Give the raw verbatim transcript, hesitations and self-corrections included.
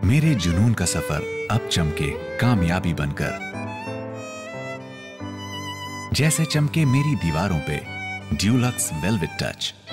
मेरे जुनून का सफर अब चमके कामयाबी बनकर, जैसे चमके मेरी दीवारों पे ड्यूलक्स वेलवेट टच।